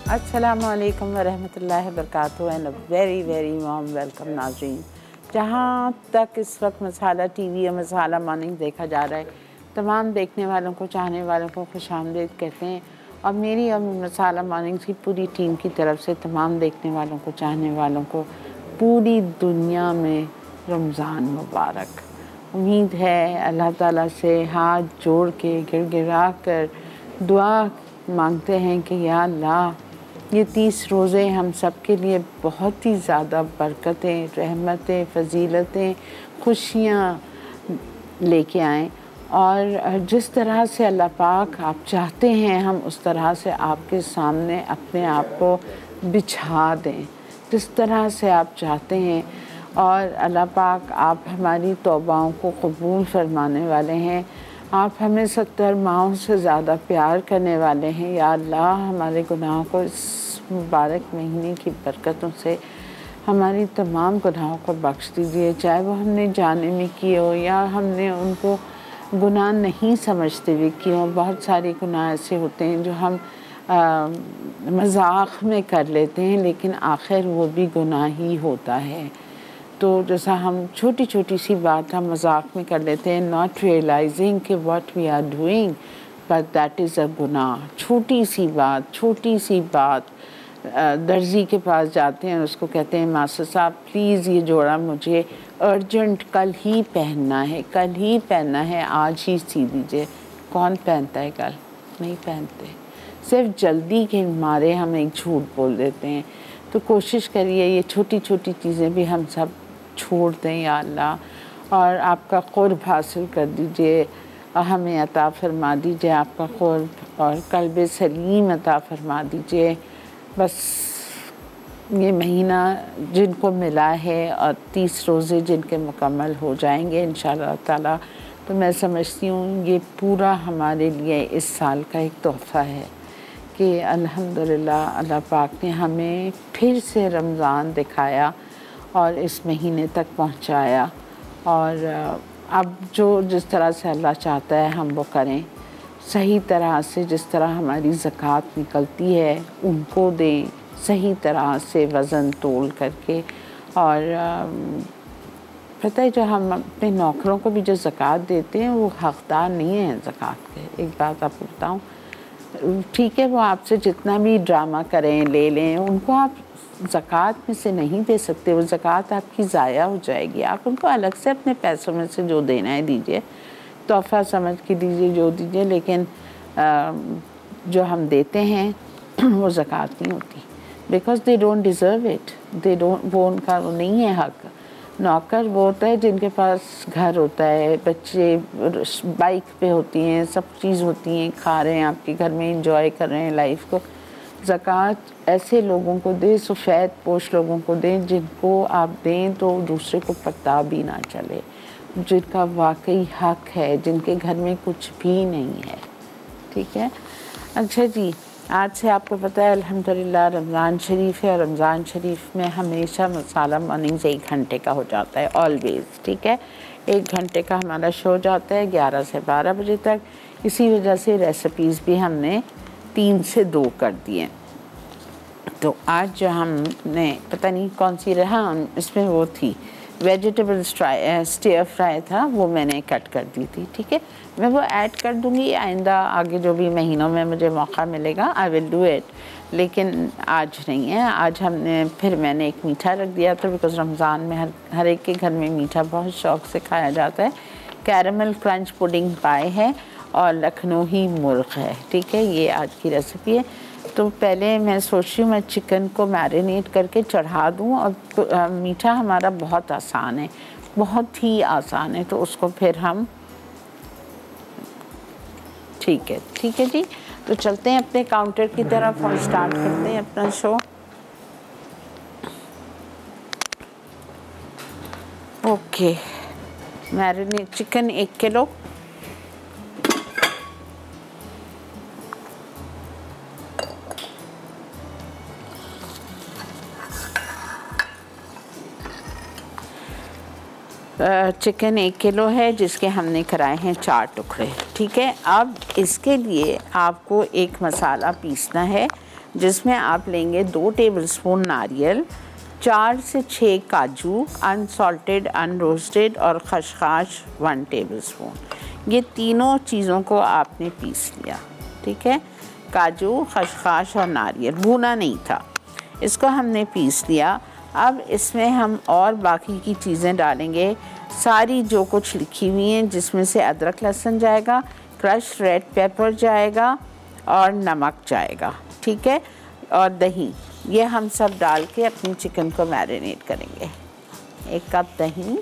अस्सलामुअलैकुम वरहमतुल्लाहि वबरकातुहू and very very warm welcome नाज़रीन। जहाँ तक इस वक्त मसाला टीवी और मसाला मॉर्निंग देखा जा रहा है, तमाम देखने वालों को, चाहने वालों को खुशामदीद कहते हैं और मेरी और मसाला मॉर्निंग की पूरी टीम की तरफ से तमाम देखने वालों को, चाहने वालों को पूरी दुनिया में रमज़ान मुबारक। उम्मीद है अल्लाह ताला से हाथ जोड़ के गिड़गिड़ा कर दुआ मांगते हैं कि या अल्लाह ये 30 रोज़े हम सब के लिए बहुत ही ज़्यादा बरकतें, रहमतें, फ़जीलतें, खुशियाँ लेके आएँ और जिस तरह से अल्लाह पाक आप चाहते हैं हम उस तरह से आपके सामने अपने आप को बिछा दें, जिस तरह से आप चाहते हैं। और अल्लाह पाक आप हमारी तौबाओं को कबूल फरमाने वाले हैं। आप हमें 70 माहों से ज़्यादा प्यार करने वाले हैं। या अल्लाह हमारे गुनाहों को इस मुबारक महीने की बरकतों से हमारी तमाम गुनाहों को बख्श दीजिए, चाहे वो हमने जाने में किए हो या हमने उनको गुनाह नहीं समझते हुए किए हो। बहुत सारे गुनाह ऐसे होते हैं जो हम मजाक में कर लेते हैं, लेकिन आखिर वो भी गुनाह ही होता है। तो जैसा हम छोटी छोटी सी बात हम मजाक में कर लेते हैं, नॉट रियलाइजिंग कि what we are doing but that is a गुनाह। छोटी सी बात दर्जी के पास जाते हैं, उसको कहते हैं मास्टर साहब प्लीज़ ये जोड़ा मुझे अर्जेंट कल ही पहनना है, आज ही सी दीजिए। कौन पहनता है कल? नहीं पहनते। सिर्फ जल्दी के मारे हम एक झूठ बोल देते हैं। तो कोशिश करिए ये छोटी छोटी चीज़ें भी हम सब छोड़ दें या अल्लाह, और आपका क़ुर्ब हासिल कर दीजिए, हमें अता फरमा दीजिए आपका क़ुर्ब और क़ल्ब सलीम अता फरमा दीजिए। बस ये महीना जिनको मिला है और 30 रोज़े जिनके मुकम्मल हो जाएंगे इंशाअल्लाह ताला, तो मैं समझती हूँ ये पूरा हमारे लिए इस साल का एक तोहफ़ा है कि अल्हम्दुलिल्लाह अल्लाह पाक ने हमें फिर से रमज़ान दिखाया और इस महीने तक पहुँचाया। और अब जो जिस तरह से अल्लाह चाहता है हम वो करें, सही तरह से जिस तरह हमारी ज़कात निकलती है उनको दें, सही तरह से वज़न तोल करके। और पता है जो हम अपने नौकरों को भी जो ज़कात देते हैं वो हक़दार नहीं है ज़कात के। एक बात आपको बताऊँ, ठीक है वो आपसे जितना भी ड्रामा करें ले लें, उनको आप ज़कात में से नहीं दे सकते। वो ज़कात आपकी ज़ाया हो जाएगी। आप उनको अलग से अपने पैसों में से जो देना है दीजिए, तोहफ़ा समझ के दीजिए, जो दीजिए, लेकिन जो हम देते हैं वो ज़कात नहीं होती। Because they don't deserve it, वो उनका वो नहीं है हक़। नौकर वो होता है जिनके पास घर होता है, बच्चे बाइक पे होती हैं, सब चीज़ होती हैं, खा रहे हैं आपके घर में, एंजॉय कर रहे हैं लाइफ को। ज़कात ऐसे लोगों को दें, सफ़ेद पोश लोगों को दें, जिनको आप दें तो दूसरे को पता भी ना चले, जिनका वाकई हक़ है, जिनके घर में कुछ भी नहीं है। ठीक है। अच्छा जी, आज से आपको पता है अल्हम्दुलिल्लाह रमज़ान शरीफ है और रमज़ान शरीफ में हमेशा मसाला मॉर्निंग्स 1 घंटे का हो जाता है, ऑलवेज़। ठीक है, 1 घंटे का हमारा शो जाता है 11 से 12 बजे तक। इसी वजह से रेसिपीज़ भी हमने 3 से 2 कर दिए। तो आज जो हमने पता नहीं कौन सी रहा, इसमें वो थी वेजिटेबल स्टियर फ्राई था, वो मैंने कट कर दी थी। ठीक है, मैं वो ऐड कर दूँगी आइंदा, आगे जो भी महीनों में मुझे मौका मिलेगा आई विल डू इट, लेकिन आज नहीं है। आज मैंने एक मीठा रख दिया था, बिकॉज़ रमज़ान में हर एक के घर में मीठा बहुत शौक़ से खाया जाता है। कैरमल क्रंच पुडिंग पाए है और लखनवी मुर्ग़ है। ठीक है, ये आज की रेसिपी है। तो पहले मैं सोच रही हूँ मैं चिकन को मैरिनेट करके चढ़ा दूँ, और मीठा हमारा बहुत आसान है, बहुत ही आसान है, तो उसको फिर हम ठीक है जी। तो चलते हैं अपने काउंटर की तरफ और स्टार्ट करते हैं अपना शो। ओके, मैरिनेट चिकन 1 किलो, चिकन 1 किलो है जिसके हमने कराए हैं 4 टुकड़े। ठीक है, अब इसके लिए आपको एक मसाला पीसना है जिसमें आप लेंगे 2 टेबलस्पून नारियल, 4 से 6 काजू अनसॉल्टेड अनरोस्टेड और खसखस 1 टेबलस्पून। ये तीनों चीज़ों को आपने पीस लिया, ठीक है। काजू, खसखस और नारियल भुना नहीं था, इसको हमने पीस लिया। अब इसमें हम और बाकी की चीज़ें डालेंगे, सारी जो कुछ लिखी हुई हैं, जिसमें से अदरक लहसुन जाएगा, क्रश रेड पेपर जाएगा और नमक जाएगा, ठीक है, और दही। ये हम सब डाल के अपनी चिकन को मैरिनेट करेंगे। 1 कप दही,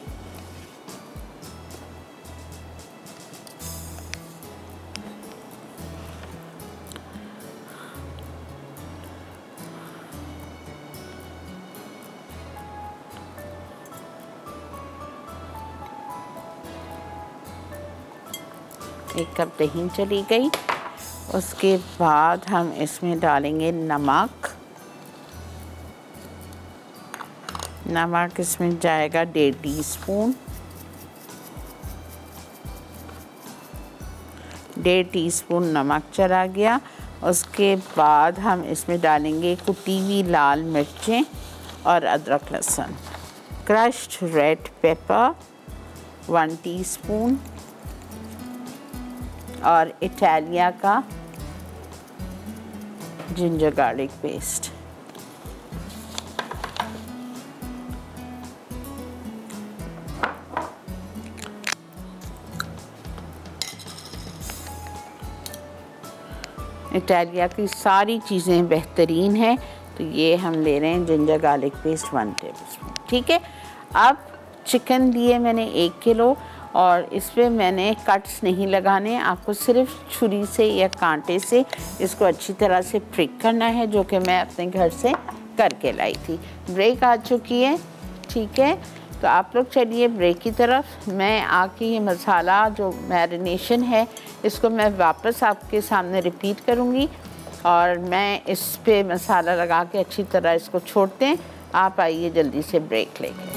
एक कप दही चली गई। उसके बाद हम इसमें डालेंगे नमक। नमक इसमें जाएगा 1.5 टीस्पून। 1.5 टीस्पून नमक चला गया। उसके बाद हम इसमें डालेंगे कुटी हुई लाल मिर्चें और अदरक लहसुन। क्रश्ड रेड पेपर 1 टीस्पून और इटालिया का जिंजर गार्लिक पेस्ट। इटालिया की सारी चीज़ें बेहतरीन हैं, तो ये हम ले रहे हैं जिंजर गार्लिक पेस्ट 1 टेबलस्पून, ठीक है। अब चिकन लिए मैंने 1 किलो और इस पर मैंने कट्स नहीं लगाने, आपको सिर्फ छुरी से या कांटे से इसको अच्छी तरह से प्रिक करना है, जो कि मैं अपने घर से करके लाई थी। ब्रेक आ चुकी है, ठीक है, तो आप लोग चलिए ब्रेक की तरफ। मैं आके ये मसाला जो मैरिनेशन है इसको मैं वापस आपके सामने रिपीट करूँगी और मैं इस पे मसाला लगा के अच्छी तरह इसको छोड़ते हैं। आप आइए जल्दी से ब्रेक लेके।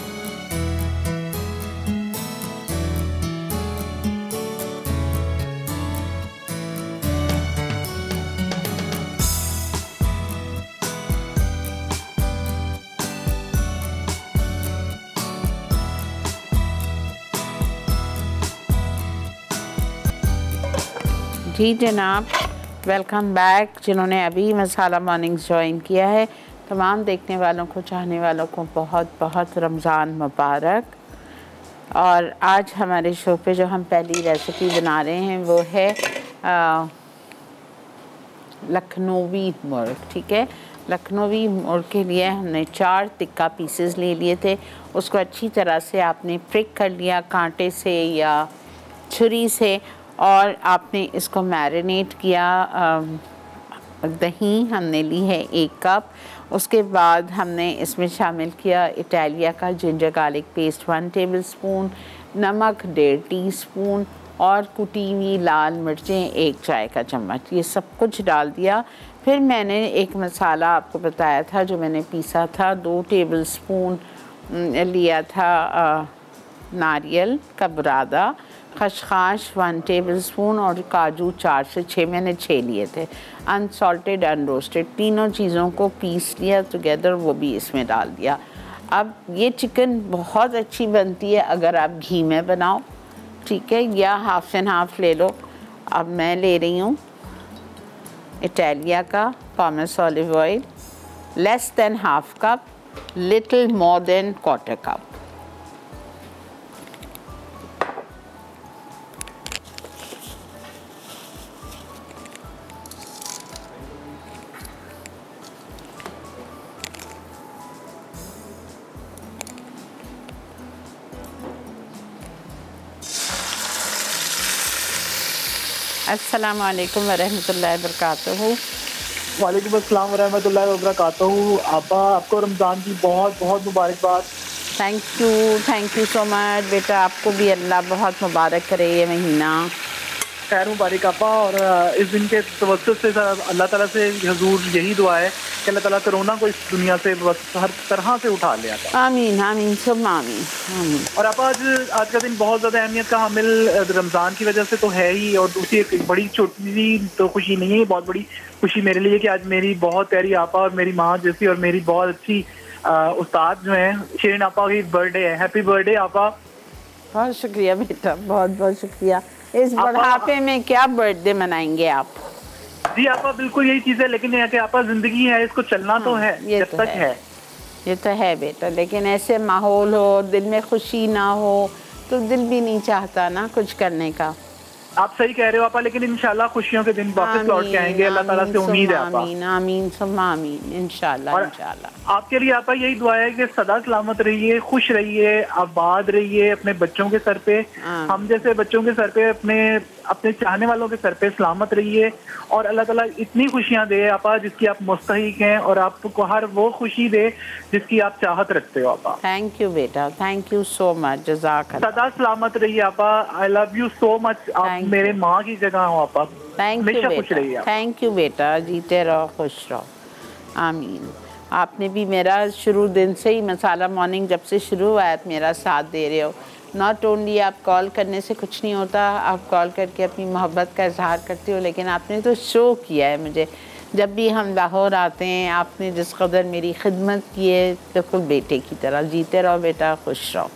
जी जनाब, वेलकम बैक। जिन्होंने अभी मसाला मॉर्निंग्स ज्वाइन किया है, तमाम देखने वालों को, चाहने वालों को बहुत बहुत रमज़ान मुबारक। और आज हमारे शो पे जो हम पहली रेसिपी बना रहे हैं वो है लखनवी मुर्ग, ठीक है। लखनवी मुर्ग के लिए हमने 4 तिक्का पीसेस ले लिए थे। उसको अच्छी तरह से आपने प्रिक कर लिया कांटे से या छुरी से, और आपने इसको मैरिनेट किया। दही हमने ली है 1 कप। उसके बाद हमने इसमें शामिल किया इटालिया का जिंजर गार्लिक पेस्ट 1 टेबलस्पून, नमक 1.5 टीस्पून और कुटी हुई लाल मिर्चें 1 चाय का चम्मच। ये सब कुछ डाल दिया। फिर मैंने एक मसाला आपको बताया था जो मैंने पीसा था, 2 टेबलस्पून लिया था नारियल का बुरादा, खसखस 1 टेबलस्पून और काजू 4 से 6, मैंने 6 लिए थे, अनसॉल्टेड अनरोस्टेड। तीनों चीज़ों को पीस लिया टुगेदर, वो भी इसमें डाल दिया। अब ये चिकन बहुत अच्छी बनती है अगर आप घी में बनाओ, ठीक है, या हाफ एंड हाफ ले लो। अब मैं ले रही हूँ इटालिया का pomace olive oil, less than half cup, little more than quarter cup. अस्सलाम वालेकुम वरहमतुल्लाहि वबरकातुहू। वालेकुम अस्सलाम वरहमतुल्लाहि वबरकातुहू। आपा, आपको रमज़ान की बहुत बहुत मुबारकबाद। थैंक यू सो मच बेटा, आपको भी अल्लाह बहुत मुबारक करे ये महीना। खैर मुबारक आपा। और इस दिन के तवज्जुह से अल्लाह ताला से हुजूर यही दुआ है कि अल्लाह ताला कोरोना को इस दुनिया से बस हर तरह से उठा ले आपा। आमीन आमीन सब आमीन आमीन। और आपा आज का दिन बहुत ज़्यादा अहमियत का हामिल रमज़ान की वजह से तो है ही, और दूसरी एक बड़ी छोटी तो खुशी नहीं है, बहुत बड़ी खुशी मेरे लिए कि आज मेरी बहुत प्यारी आपा और मेरी माँ जैसी और मेरी बहुत अच्छी उस्ताद जो हैं शिरीन आपा की बर्थडे है। हैप्पी बर्थडे आपा। बहुत शुक्रिया बेटा, बहुत बहुत शुक्रिया। इस बुढ़ापे में क्या बर्थडे मनाएंगे आप? जी आपा बिल्कुल यही चीज़ है, लेकिन यहाँ के आपा जिंदगी है, इसको चलना तो है जब तक है। ये तो है बेटा, लेकिन ऐसे माहौल हो, दिल में खुशी ना हो तो दिल भी नहीं चाहता ना कुछ करने का। आप सही कह रहे हो आपा, लेकिन इंशाल्लाह खुशियों के दिन वापस लौट के आएंगे, अल्लाह ताला से उम्मीद है आपा। आमीन आमीन सुम्मा आमीन इंशाल्लाह इंशाल्लाह। आपके लिए आपा यही दुआ है कि सदा सलामत रहिए, खुश रहिए, आबाद रहिए, अपने बच्चों के सर पे, हम जैसे बच्चों के सर पे, अपने चाहने वालों के सर पे सलामत रहिए, और अल्लाह ताला इतनी खुशियां दे आपा जिसकी आप मुस्तहिक हैं, और आपको हर वो खुशी दे जिसकी आप चाहत रखते हो आपा। थैंक यू बेटा, थैंक यू सो मच, जज़ाकल्लाह। सदा सलामत रहिए आपा। I love you so much. आप मेरे माँ की जगह हो आपा। थैंक यू बेटा, थैंक यू बेटा, जीते रहो खुश रहो। आमीन। आपने भी मेरा शुरू दिन से ही मसाला मॉर्निंग जब से शुरू हुआ है मेरा साथ दे रहे हो। नॉट ओनली आप कॉल करने से कुछ नहीं होता, आप कॉल करके अपनी मोहब्बत का इजहार करते हो, लेकिन आपने तो शो किया है मुझे। जब भी हम लाहौर आते हैं आपने जिस कदर मेरी खिदमत की है, बिल्कुल बेटे की तरह। जीते रहो बेटा, खुश रहो।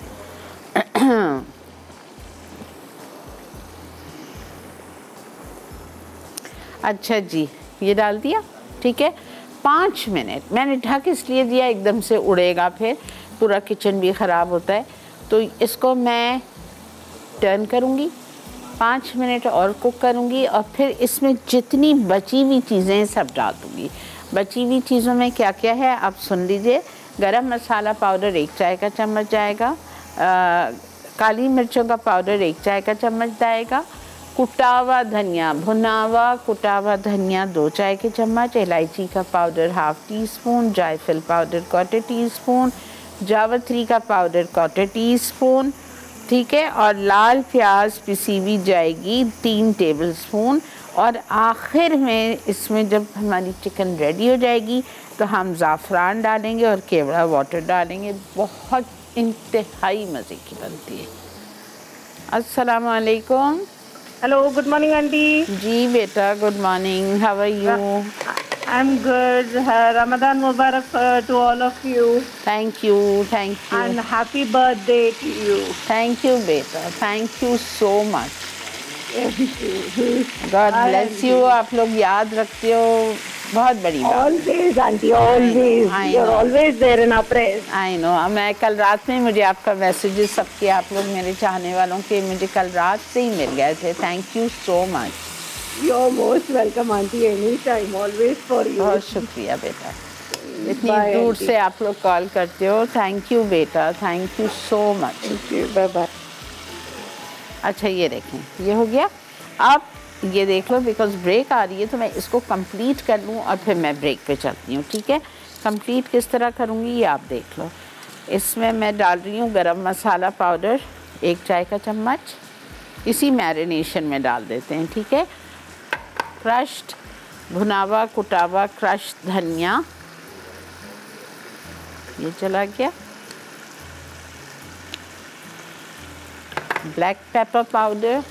अच्छा जी, ये डाल दिया, ठीक है। 5 मिनट मैंने ढक इसलिए दिया, एकदम से उड़ेगा फिर, पूरा किचन भी ख़राब होता है। तो इसको मैं टर्न करूँगी, 5 मिनट और कुक करूँगी, और फिर इसमें जितनी बची हुई चीज़ें सब डाल दूँगी। बची हुई चीज़ों में क्या क्या है आप सुन लीजिए। गरम मसाला पाउडर 1 चाय का चम्मच जाएगा, काली मिर्चों का पाउडर 1 चाय का चम्मच जाएगा, कुटा हुआ धनिया, भुना हुआ कुटा हुआ धनिया 2 चाय के चम्मच, इलायची का पाउडर 1/2 टीस्पून, जायफल पाउडर 1/4 टीस्पून, जावित्री का पाउडर 1/4 टीस्पून, ठीक है। और लाल प्याज पिसी हुई जाएगी 3 टेबलस्पून। और आखिर में इसमें जब हमारी चिकन रेडी हो जाएगी तो हम ज़ाफ़रान डालेंगे और केवड़ा वाटर डालेंगे। बहुत इंतहाई मज़े की बनती है। अस्सलाम वालेकुम। Hello, good morning aunty. जी बेटा, good morning, how are you? I'm good. Ramadan Mubarak to all of you. Thank you, thank you. And happy birthday to you. Thank you beta, thank you so much. God bless you. आप लोग याद रखते हो, बहुत बड़ी बात। Always auntie, always. You're always there in our prayers. I know. मैं कल रात में मुझे आपका मैसेजेस सबके, आप लोग मेरे चाहने वालों के मुझे कल रात से ही मिल गए थे। Thank you so much. You're most welcome auntie, anytime, always for you. बहुत शुक्रिया बेटा, इतनी दूर से आप लोग कॉल करते हो। थैंक यू बेटा, thank you so much. Bye bye. अच्छा ये देखें, ये हो गया। आप ये देख लो, बिकॉज ब्रेक आ रही है तो मैं इसको कंप्लीट कर लूँ और फिर मैं ब्रेक पे चलती हूँ, ठीक है। कंप्लीट किस तरह करूँगी ये आप देख लो। इसमें मैं डाल रही हूँ गरम मसाला पाउडर 1 चाय का चम्मच, इसी मैरिनेशन में डाल देते हैं, ठीक है। क्रश्ड भुनावा कुटावा क्रश्ड धनिया, ये चला गया। Black pepper powder,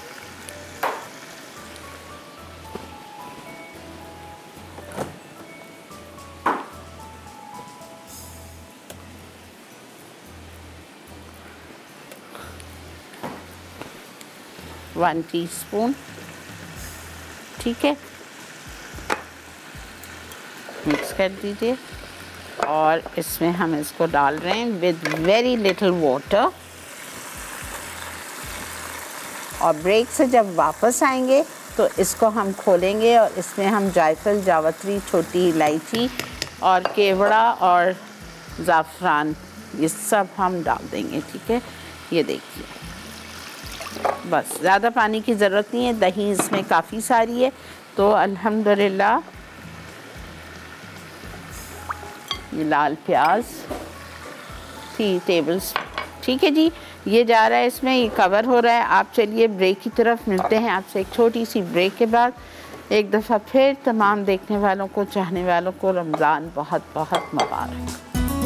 one teaspoon, ठीक है। मिक्स कर दीजिए और इसमें हम इसको डाल रहे हैं विद वेरी लिटिल वाटर। और ब्रेक से जब वापस आएंगे तो इसको हम खोलेंगे और इसमें हम जायफल, जावित्री, छोटी इलायची और केवड़ा और ज़ाफ़रान ये सब हम डाल देंगे, ठीक है। ये देखिए, बस ज़्यादा पानी की ज़रूरत नहीं है, दही इसमें काफ़ी सारी है तो अल्हम्दुलिल्लाह। ये लाल प्याज 3 टेबल्स, ठीक है जी। ये जा रहा है इसमें, ये कवर हो रहा है। आप चलिए ब्रेक की तरफ मिलते हैं आपसे एक छोटी सी ब्रेक के बाद। एक दफ़ा फिर तमाम देखने वालों को, चाहने वालों को रमज़ान बहुत बहुत मुबारक।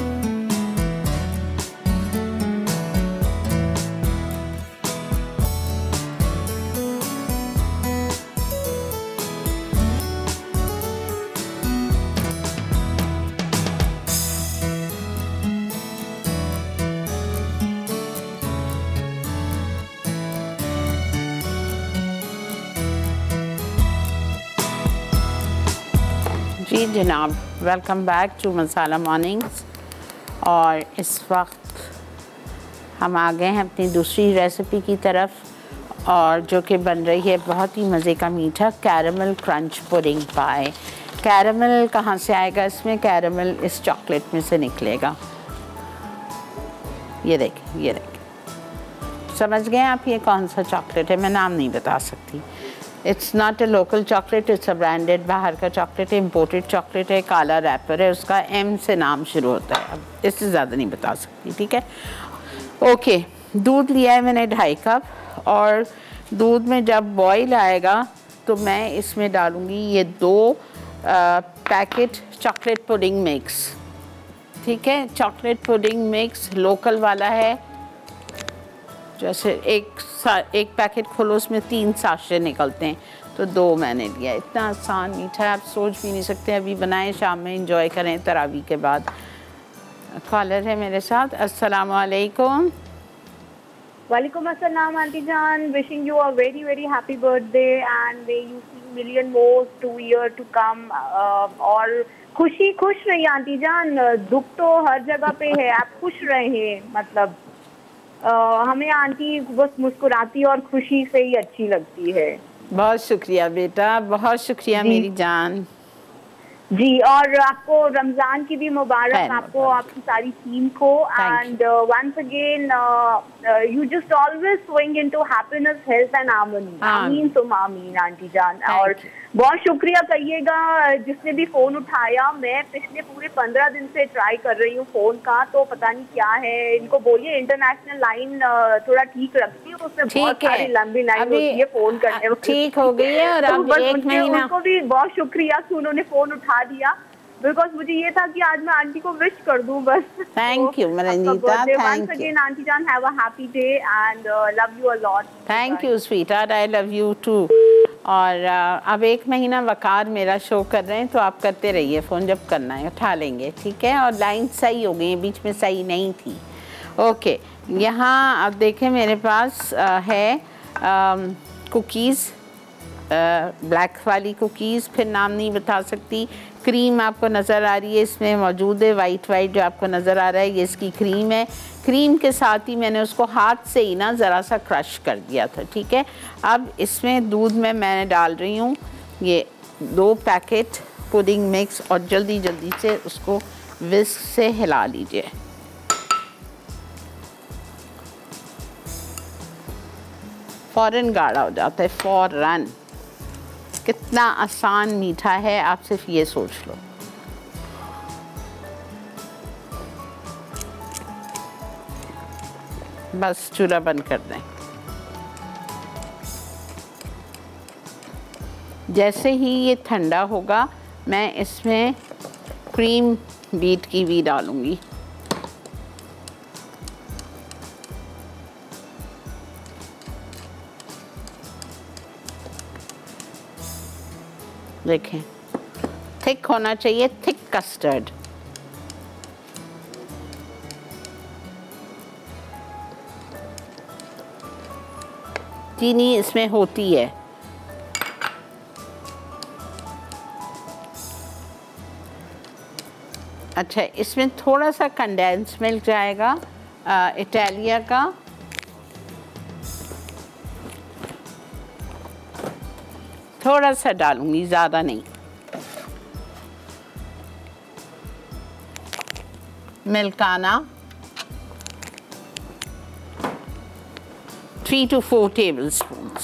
जी जनाब, welcome back to Masala Mornings. और इस वक्त हम आ गए हैं अपनी दूसरी रेसिपी की तरफ, और जो कि बन रही है बहुत ही मज़े का मीठा कैरमल क्रंच पुडिंग पाए। कैरमल कहाँ से आएगा इसमें? कैरमल इस चॉकलेट में से निकलेगा। ये देखें, ये देखें, समझ गए आप ये कौन सा चॉकलेट है? मैं नाम नहीं बता सकती। It's not a local chocolate, it's a branded बाहर का चॉकलेट है, इम्पोर्टेड चॉकलेट है, काला रैपर है, उसका एम से नाम शुरू होता है। अब इससे ज़्यादा नहीं बता सकती, ठीक है? ओके, दूध लिया है मैंने 2.5 कप, और दूध में जब बॉईल आएगा तो मैं इसमें डालूँगी ये 2 पैकेट चॉकलेट पुडिंग मिक्स, ठीक है? चॉकलेट पुडिंग मिक्स लोकल वाला है। जैसे एक पैकेट खोलो उसमें 3 साशे निकलते हैं, तो 2 मैंने लिया। इतना आसान मीठा है, आप सोच भी नहीं सकते। अभी बनाएं, शाम में इंजॉय करें तरावी के बाद। कॉलर है मेरे साथ। अस्सलाम वालेकुम। वालेकुम अस्सलाम आंटी जान, wishing you a very very happy birthday and may you see million more to year to come. और खुशी खुश रही आंटी जान, दुख तो हर जगह पे है, आप खुश रहे। मतलब हमें आंटी बस मुस्कुराती और खुशी से ही अच्छी लगती है। बहुत शुक्रिया बेटा, बहुत शुक्रिया मेरी जान जी। और आपको रमज़ान की भी मुबारक, आपको, आपकी सारी टीम को। And once again you just always sowing into happiness, health and harmony. आमीन सुम आमीन आंटी जान। और बहुत शुक्रिया कहिएगा जिसने भी फ़ोन उठाया। मैं पिछले पूरे 15 दिन से ट्राई कर रही हूँ फ़ोन का, तो पता नहीं क्या है। इनको बोलिए इंटरनेशनल लाइन थोड़ा ठीक रखती है, उसमें बहुत सारी लंबी लाइन होती है फ़ोन करने में। ठीक हो गई है। और अब एक महीना उनको भी बहुत शुक्रिया कि उन्होंने फ़ोन उठा दिया, बिकॉज मुझे ये था कि आज मैं आंटी को विश कर दूं बस। Thank you Ranjita, thank you again aunty जान, have a happy day and love you a lot. Thank you sweetheart, I love you too. और अब 1 महीना वकार मेरा शो कर रहे हैं, तो आप करते रहिए फ़ोन, जब करना है उठा लेंगे, ठीक है? और लाइन सही हो गई, बीच में सही नहीं थी। ओके, यहाँ अब देखें मेरे पास है कुकीज़, ब्लैक वाली कुकीज़, फिर नाम नहीं बता सकती। क्रीम आपको नज़र आ रही है इसमें मौजूद है, वाइट जो आपको नज़र आ रहा है ये इसकी क्रीम है। क्रीम के साथ ही मैंने उसको हाथ से ही ना ज़रा सा क्रश कर दिया था, ठीक है? अब इसमें दूध में मैंने डाल रही हूँ ये 2 पैकेट पुडिंग मिक्स, और जल्दी जल्दी से उसको विस्क से हिला लीजिए। फ़ौरन गाढ़ा हो जाता है, फ़ौरन। कितना आसान मीठा है, आप सिर्फ ये सोच लो। बस चूल्हा बंद कर दें। जैसे ही ये ठंडा होगा मैं इसमें क्रीम बीट की भी डालूंगी। देखें, थिक होना चाहिए, थिक कस्टर्ड। चीनी इसमें होती है। अच्छा, इसमें थोड़ा सा कंडेंस मिल्क जाएगा इटालिया का, थोड़ा सा डालूंगी, ज़्यादा नहीं। मिल्काना 3 to 4 tablespoons।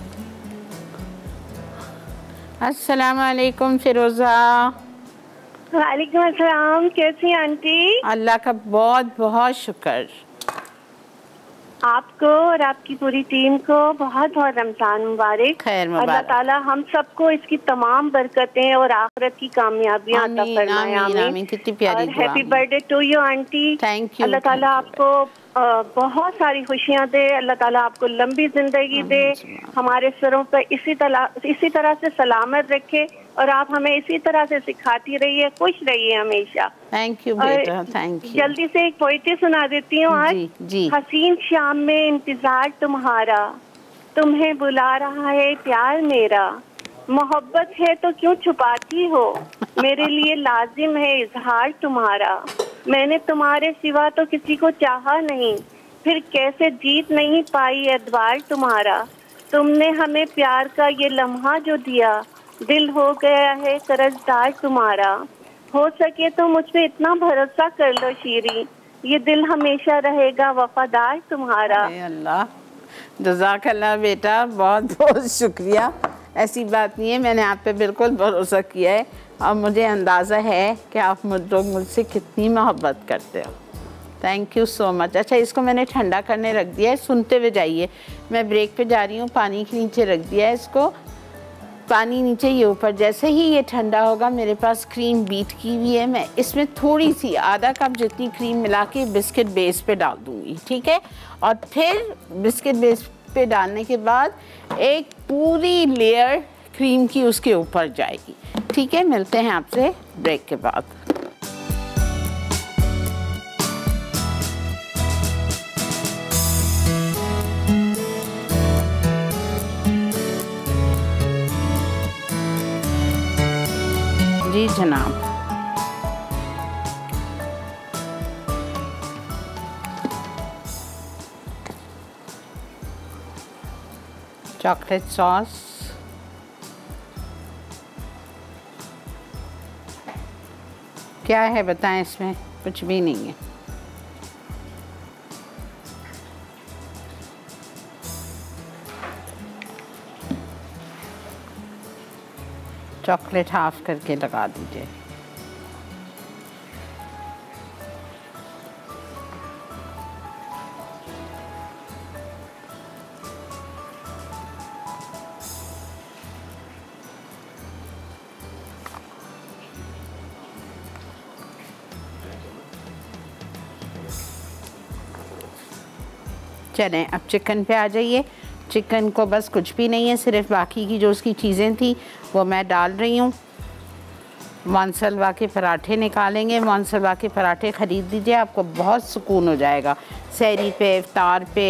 अस्सलाम वालेकुम फिरोज़ा। वालेकुम अस्सलाम, कैसी हैं आंटी? अल्लाह का बहुत बहुत शुक्र। आपको और आपकी पूरी टीम को बहुत बहुत रमजान मुबारक। खैर मुबारक। अल्लाह ताला हम सबको इसकी तमाम बरकतें और आखिरत की कामयाबियां अता फरमाए। आमीन आमीन। कितनी प्यारी दुआ। Happy birthday to you aunty. Thank you. अल्लाह ताला आपको बहुत सारी खुशियां दे, अल्लाह ताला आपको लंबी जिंदगी दे, हमारे सरों पर इसी तरह से सलामत रखे और आप हमें इसी तरह से सिखाती रहिए, खुश रहिए हमेशा। थैंक यू बेटा, थैंक यू। जल्दी से एक पोइट्री सुना देती हूँ आज। जी, जी। हसीन शाम में इंतजार तुम्हारा, तुम्हें बुला रहा है प्यार मेरा, मोहब्बत है तो क्यों छुपाती हो, मेरे लिए लाजिम है इजहार तुम्हारा, मैंने तुम्हारे सिवा तो किसी को चाहा नहीं, फिर कैसे जीत नहीं पाई एतबार तुम्हारा, तुमने हमें प्यार का ये लम्हा जो दिया, दिल हो गया है कर्जदार तुम्हारा, हो सके तो मुझ पे इतना भरोसा कर लो शीरी, ये दिल हमेशा रहेगा वफादार तुम्हारा। अल्लाह जज़ाकल्लाह बेटा, बहुत बहुत शुक्रिया। ऐसी बात नहीं है, मैंने आप पे बिल्कुल भरोसा किया है और मुझे अंदाज़ा है कि आप लोग मुझसे कितनी मोहब्बत करते हो। Thank you so much. अच्छा, इसको मैंने ठंडा करने रख दिया है, सुनते हुए जाइए। मैं ब्रेक पे जा रही हूँ, पानी के नीचे रख दिया है इसको, पानी नीचे ये ऊपर। जैसे ही ये ठंडा होगा, मेरे पास क्रीम बीट की हुई है, मैं इसमें थोड़ी सी आधा कप जितनी क्रीम मिला के बिस्किट बेस पे डाल दूँगी, ठीक है। और फिर बिस्किट बेस पे डालने के बाद एक पूरी लेयर क्रीम की उसके ऊपर जाएगी, ठीक है। मिलते हैं आपसे ब्रेक के बाद। जी जनाब, चॉकलेट सॉस, क्या है बताएं, इसमें कुछ भी नहीं है। चॉकलेट हाफ करके लगा दीजिए। चलें, अब चिकन पे आ जाइए। चिकन को बस कुछ भी नहीं है, सिर्फ बाकी की जो उसकी चीज़ें थी वो मैं डाल रही हूँ। मानसलवा के पराठे निकालेंगे। मानसलवा के पराठे ख़रीद लीजिए, आपको बहुत सुकून हो जाएगा सहरी पे, इफ्तार पे।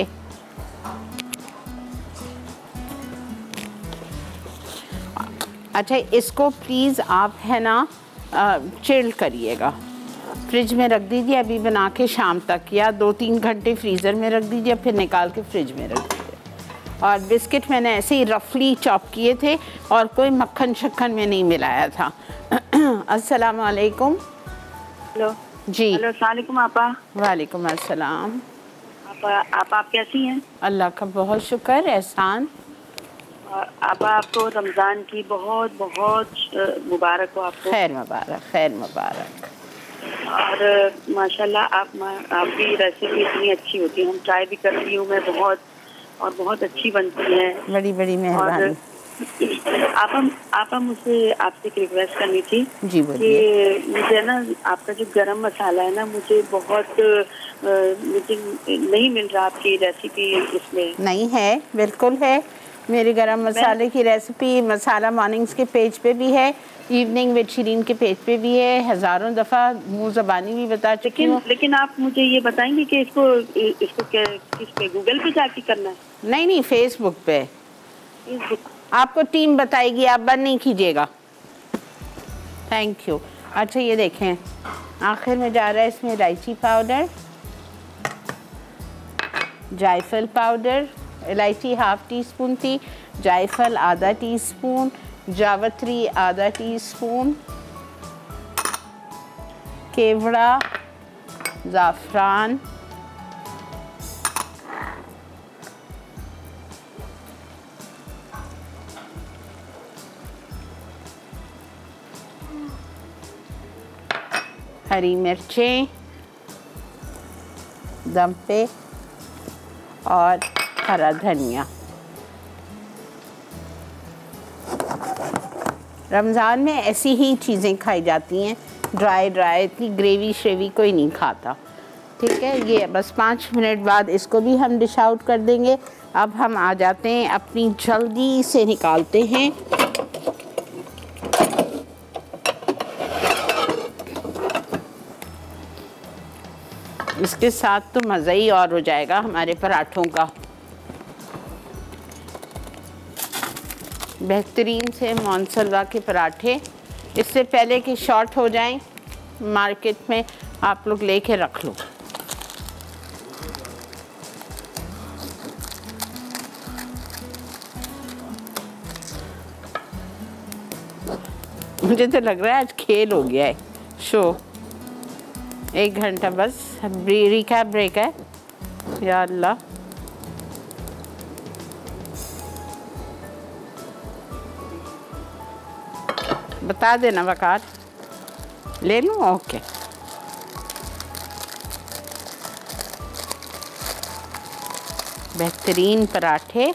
अच्छा, इसको प्लीज़ आप है ना चिल्ड करिएगा, फ्रिज में रख दीजिए अभी बना के शाम तक, या 2-3 घंटे फ्रीज़र में रख दीजिए, फिर निकाल के फ्रिज में रख दीजिए। और बिस्किट मैंने ऐसे ही रफली चॉप किए थे और कोई मक्खन शक्खन में नहीं मिलाया था। अस्सलाम वालेकुम। हेलो जी। हेलो, अस्सलाम वालेकुम आपा। वालेकुम अस्सलाम। आप कैसी हैं? अल्लाह का बहुत शुक्र, एहसान। आपा, आपको रमज़ान की बहुत बहुत मुबारक हो आपको। खैर मुबारक, खैर मुबारक। और माशाल्लाह आपकी रेसिपी इतनी अच्छी होती है, हम ट्राई भी करती हूँ मैं बहुत, और बहुत अच्छी बनती है। बड़ी बड़ी मेहरबानी। आपा मुझे आपसे एक रिक्वेस्ट करनी थी। जी बोलिए। कि मुझे ना आपका जो गरम मसाला है ना, मुझे बहुत मुझे नहीं मिल रहा आपकी रेसिपी इसमें। नहीं है, बिल्कुल है। मेरे गरम मसाले की रेसिपी मसाला मॉर्निंग्स के पेज पे भी है, इवनिंग विद शिरीन के पेज पे भी है, हज़ारों दफ़ा मुँह ज़बानी भी बता चुकी हूँ। लेकिन आप मुझे ये बताएंगे कि इसको किस पे, गूगल पे जाके करना है? नहीं, फेसबुक पे। फेसबुक आपको टीम बताएगी, आप बंद नहीं कीजिएगा। Thank you. अच्छा, ये देखें, आखिर में जा रहा है इसमें इलायची पाउडर, जायफल पाउडर। इलायची ½ टीस्पून थी, जायफल आधा टीस्पून, जावित्री आधा टीस्पून, केवड़ा, ज़ाफ़रान, हरी मिर्चें दम पे और हरा धनिया। रमज़ान में ऐसी ही चीज़ें खाई जाती हैं, ड्राई ड्राई, इतनी ग्रेवी श्रेवी कोई नहीं खाता। ठीक है, ये बस 5 मिनट बाद इसको भी हम डिश आउट कर देंगे। अब हम आ जाते हैं, अपनी जल्दी से निकालते हैं इसके साथ तो मज़ा ही और हो जाएगा हमारे पराठों का। बेहतरीन से मोनसलवा के पराठे, इससे पहले कि शॉर्ट हो जाएं, मार्केट में आप लोग लेके रख लो। मुझे तो लग रहा है आज खेल हो गया है शो। 1 घंटा बस रिकैप ब्रेक है। या अल्लाह, बता देना वकार, ले लूँ? ओके। बेहतरीन पराठे।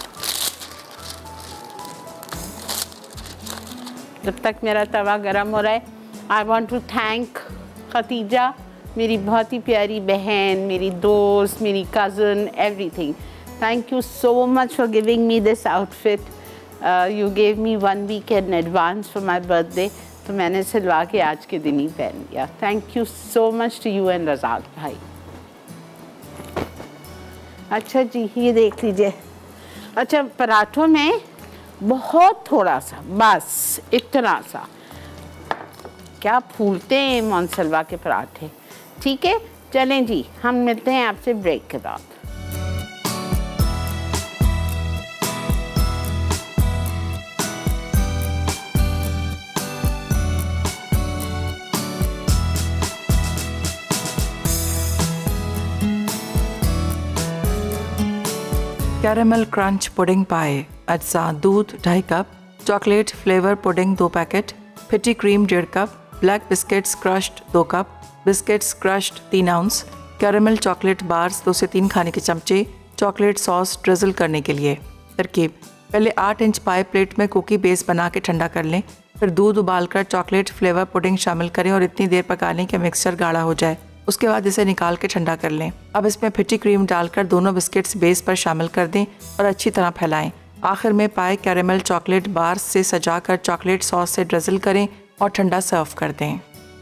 जब तक मेरा तवा गरम हो रहा है, I want to thank Khatija, मेरी बहुत ही प्यारी बहन, मेरी दोस्त, मेरी cousin, everything. Thank you so much for giving me this outfit. You gave me 1 week in advance for my birthday, तो मैंने सिलवा के आज के दिन ही पहन लिया। Thank you so much to you and Razzaq भाई। अच्छा जी, ये देख लीजिए। अच्छा, पराठों में बहुत थोड़ा सा, बस इतना सा, क्या फूलते हैं मोनसलवा के पराठे। ठीक है, चलें जी, हम मिलते हैं आपसे ब्रेक के बाद। कैरेमल क्रंच पुडिंग पाए, अज्जा दूध 2.5 cup, chocolate flavour pudding 2 packet, फिटी cream 1.5 cup, black biscuits crushed 2 cup, biscuits crushed 3 ounce, caramel chocolate bars 2 से 3 खाने के चमचे, चॉकलेट सॉस ड्रिजल करने के लिए। तरकीब: पहले 8 इंच पाए प्लेट में कुकी बेस बना के ठंडा कर लें, फिर दूध उबालकर चॉकलेट फ्लेवर पुडिंग शामिल करें और इतनी देर पका लें कि मिक्सचर गाढ़ा हो जाए। उसके बाद इसे निकाल के ठंडा कर लें। अब इसमें फिटी क्रीम डालकर दोनों बिस्किट्स बेस पर शामिल कर दें और अच्छी तरह फैलाएं। आखिर में पाए कैरेमल चॉकलेट बार्स से सजाकर चॉकलेट सॉस से ड्रिजल करें और ठंडा सर्व कर दें।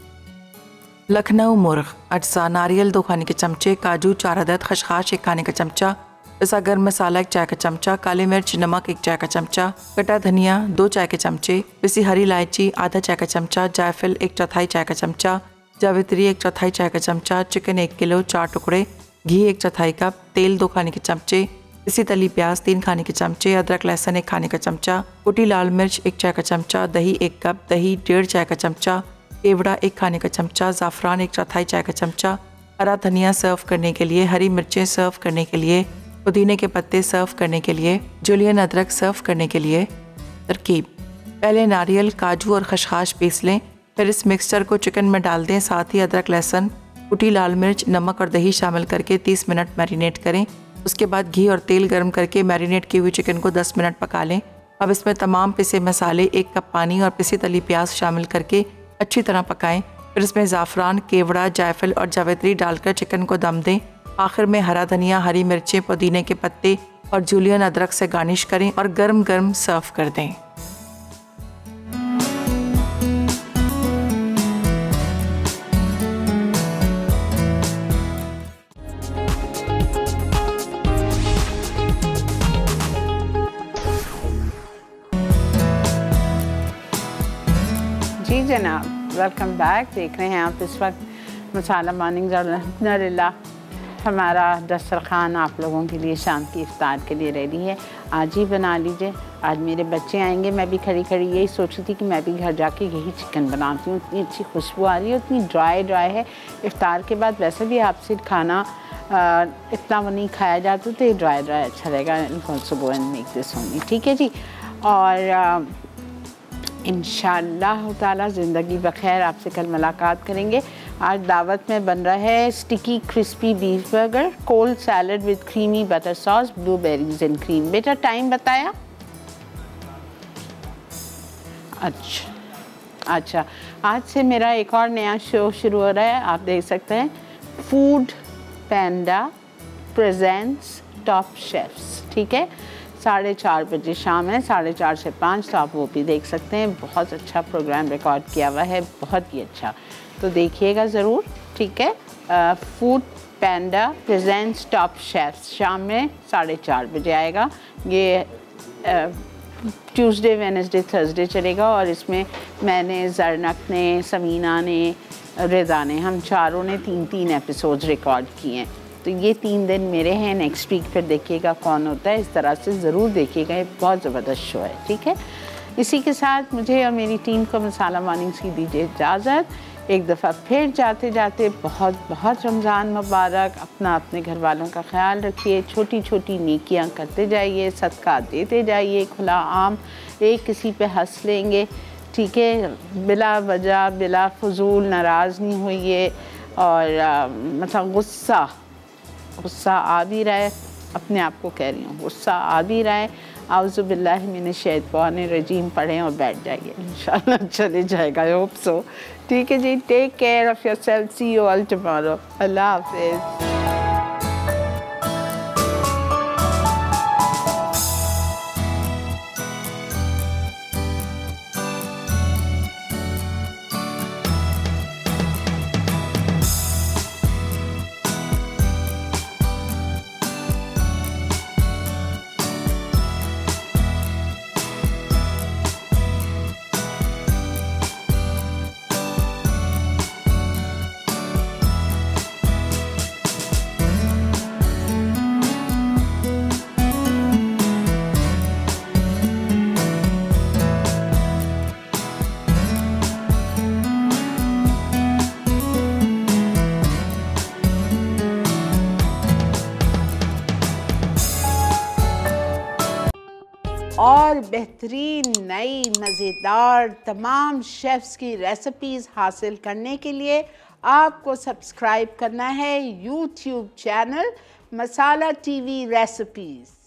लखनऊ मुर्ग, अज्जा नारियल 2 खाने के चमचे, काजू 4 अदद, खसखस 1 खाने का चमचा, पिसा गर्म मसाला 1 चाय का चमचा, काली मिर्च नमक 1 चाय का चमचा, कटा धनिया 2 चाय के चमचे, पिसी हरी इलायची आधा चाय का चमचा, जायफल 1/4 चाय का चमचा, जावित्री 1/4 चाय का चमचा, चिकन 1 किलो 4 टुकड़े, घी 1/4 कप, तेल 2 खाने के चमचे, इसी तली प्याज 3 खाने के चमचे, अदरक लहसुन 1 खाने का चमचा, कुटी लाल मिर्च 1 चाय का चमचा, दही 1 कप, दही 1.5 चाय का चमचा, केवड़ा 1 खाने का चमचा, ज़ाफ़रान 1/4 चाय का चमचा, हरा धनिया सर्व करने के लिए, हरी मिर्चें सर्व करने के लिए, पुदीने के पत्ते सर्व करने के लिए, जुलियन अदरक सर्व करने के लिए। तरकीब: पहले नारियल, काजू और खसखस पीस लें, फिर इस मिक्सचर को चिकन में डाल दें। साथ ही अदरक लहसुन, कुटी लाल मिर्च, नमक और दही शामिल करके 30 मिनट मैरिनेट करें। उसके बाद घी और तेल गर्म करके मैरिनेट की हुई चिकन को 10 मिनट पका लें। अब इसमें तमाम पिसे मसाले, 1 कप पानी और पिसी तली प्याज शामिल करके अच्छी तरह पकाएं। फिर इसमें ज़ाफ़रान, केवड़ा, जायफल और जावित्री डालकर चिकन को दम दें। आखिर में हरा धनिया, हरी मिर्चें, पुदीने के पत्ते और जुलियन अदरक से गार्निश करें और गर्म गर्म सर्व कर दें। जी जनाब, वेलकम बैक। देख रहे हैं आप इस वक्त मसाला मॉर्निंग। अल्हम्दुलिल्लाह हमारा दस्तरखान आप लोगों के लिए शाम की इफ्तार के लिए रेडी है। आज ही बना लीजिए। आज मेरे बच्चे आएंगे, मैं भी खड़ी खड़ी यही सोच रही थी कि मैं भी घर जाके यही चिकन बनाती हूँ। इतनी अच्छी खुशबू आ रही है, इतनी ड्राई ड्राई है। इफ्तार के बाद वैसे भी आपसे खाना इतना वो नहीं खाया जाता, तो ये ड्राई ड्राई अच्छा रहेगा। Also go and make this only. ठीक है जी। और इंशाअल्लाह ताला ज़िंदगी बखैर आपसे कल मुलाकात करेंगे। आज दावत में बन रहा है sticky crispy beef burger, cold salad with creamy butter sauce, blueberries and cream. बेटा टाइम बताया? अच्छा, आज से मेरा एक और नया शो शुरू हो रहा है, आप देख सकते हैं, Foodpanda presents top chefs, ठीक है, 4:30 बजे शाम है, 4:30 से 5, तो आप वो भी देख सकते हैं। बहुत अच्छा प्रोग्राम रिकॉर्ड किया हुआ है, बहुत ही अच्छा, तो देखिएगा ज़रूर, ठीक है। Foodpanda presents top chefs शाम में 4:30 बजे आएगा। ये ट्यूसडे, वेडनेसडे, थर्सडे चलेगा और इसमें मैंने, जरनक ने, समीना ने, रिदा ने, हम चारों ने 3-3 एपिसोड्स रिकॉर्ड किए हैं। तो ये 3 दिन मेरे हैं, नेक्स्ट वीक फिर देखिएगा कौन होता है। इस तरह से ज़रूर देखिएगा, ये बहुत ज़बरदस्त शो है, ठीक है। इसी के साथ मुझे और मेरी टीम को मसाला मॉर्निंग्स की दीजिए इजाज़त। एक दफ़ा फिर जाते जाते बहुत बहुत रमज़ान मुबारक। अपना, अपने घर वालों का ख्याल रखिए, छोटी छोटी नेकियां करते जाइए, सदका देते जाइए, खुला आम एक किसी पे हंस लेंगे, ठीक है, बिला वजह बिला फजूल नाराज़ नहीं होइए। और मतलब गुस्सा आ भी रहा है, अपने आप को कह रही हूँ, गुस्सा आ भी रहा है, आउज़ु बिल्लाहि मिनश शैतानिर रजीम पढ़ें और बैठ जाइए, इंशाल्लाह चले जाएगा, आई होप सो। ठीक है जी, take care of yourself, see you all tomorrow, अल्लाह हाफ़िज़। और बेहतरीन नई मज़ेदार तमाम शेफ़्स की रेसिपीज़ हासिल करने के लिए आपको सब्सक्राइब करना है YouTube channel Masala TV recipes.